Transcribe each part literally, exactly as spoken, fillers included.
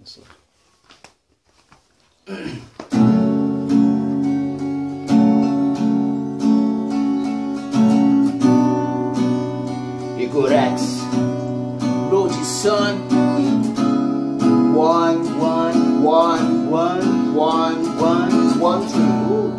Começou. Igorex, Road Sun. One, one, one, one, one, one, one, two.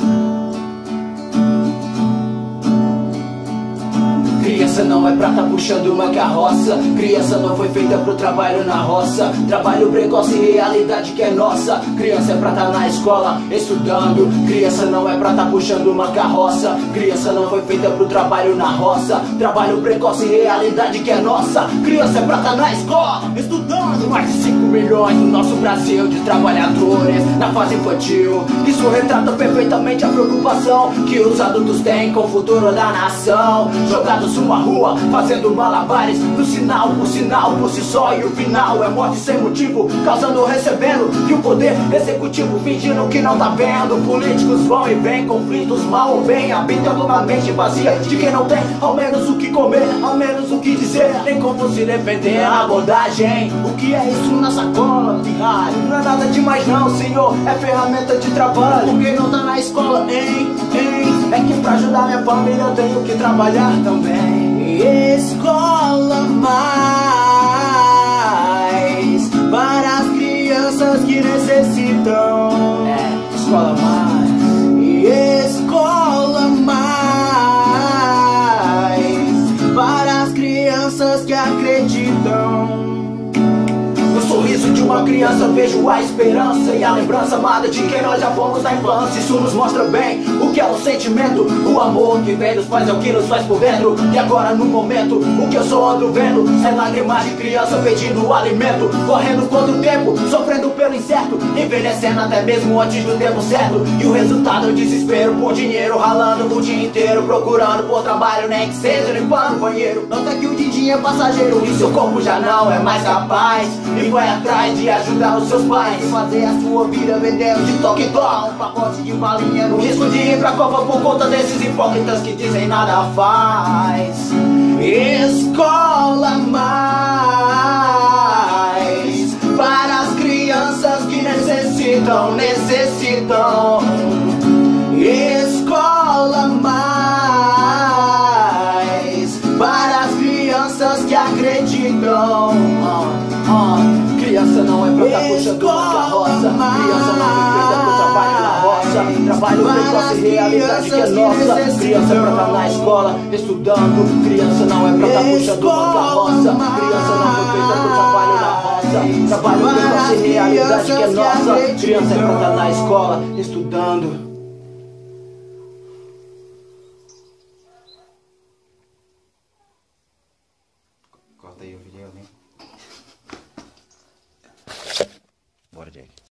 Criança não é pra tá puxando uma carroça. Criança não foi feita pro trabalho na roça. Trabalho precoce, realidade que é nossa. Criança é pra tá na escola estudando. Criança não é pra tá puxando uma carroça. Criança não foi feita pro trabalho na roça. Trabalho precoce, realidade que é nossa. Criança é pra tá na escola estudando. Mais de cinco milhões no nosso Brasil de trabalhadores na fase infantil. Isso retrata perfeitamente a preocupação que os adultos têm com o futuro da nação. Jogados uma rua, fazendo malabares no sinal, por sinal, por si só. E o final é morte sem motivo, causando, recebendo. E o poder executivo fingindo que não tá vendo. Políticos vão e vêm, conflitos mal ou bem habitando uma mente vazia de quem não tem ao menos o que comer, ao menos o que dizer, nem como se defender. A abordagem, o que é isso na sacola? Pirralho, não é nada demais não, senhor, é ferramenta de trabalho. Por quem não tá na escola, hein, hein? É que pra ajudar minha família eu tenho que trabalhar também. Escola mais para as crianças que necessitam. É, escola mais. Escola mais para as crianças que acreditam. No sorriso de uma criança vejo a esperança e a lembrança amada de quem nós já fomos na infância. Isso nos mostra bem o que é o sentimento. O amor que vem dos pais é o que nos faz por dentro. E agora no momento o que eu só ando vendo é lágrimas de criança pedindo alimento, correndo contra o tempo, sofrendo pelo incerto, envelhecendo até mesmo antes do tempo certo. E o resultado é o desespero por dinheiro, ralando o dia inteiro, procurando por trabalho, nem que seja limpando o banheiro. Nota que o din-din é passageiro e seu corpo já não é mais capaz. E vai atrás de ajudar os seus pais e fazer a sua vida vendendo de toque em toque. Um pacote de balinha no risco de ir pra Copa por conta desses hipócritas que dizem nada faz. Escola mais para as crianças que necessitam, necessitam. Escola mais para as crianças que acreditam. Uh, uh. Criança não é pra tá puxando uma carroça. Criança não foi feita pro trabalho na roça. Trabalho precoce, realidade que é nossa. Criança é pra tá na escola estudando. Criança não é pra tá puxando uma carroça. Criança não foi feita pro trabalho na roça. Trabalho precoce, realidade que é nossa. Criança é pra tá na escola estudando. Corta aí o vídeo, né? Bora, Jack.